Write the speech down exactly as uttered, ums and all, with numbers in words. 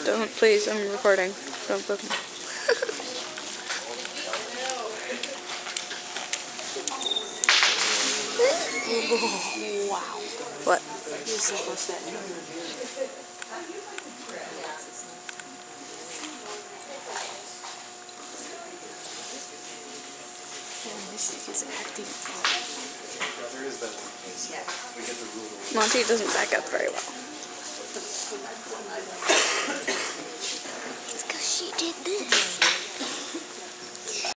Don't, please, I'm recording. Don't book me. Wow. What? You're so close to that. And this is acting. There is that because we get the rule. Monty doesn't back up very well. It's because she did this.